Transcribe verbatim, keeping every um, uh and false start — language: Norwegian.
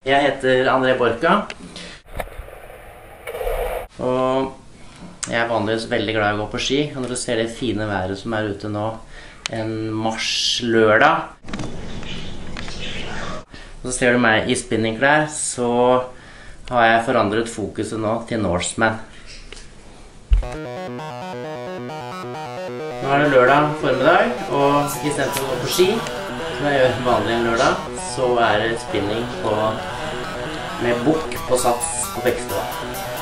Jeg heter André Borka, og jeg er vanligvis veldig glad i å gå på ski. Og når du ser det fine været som er ute nå, en mars-lørdag, og så ser du meg i spinningklær, så har jeg forandret fokuset nå til Norseman. Nå er det lørdag formiddag, og i stedet for å gå på ski, som jeg gjør vanlig en lørdag, så er det spinning på, med bukk på sats på Bekkestua.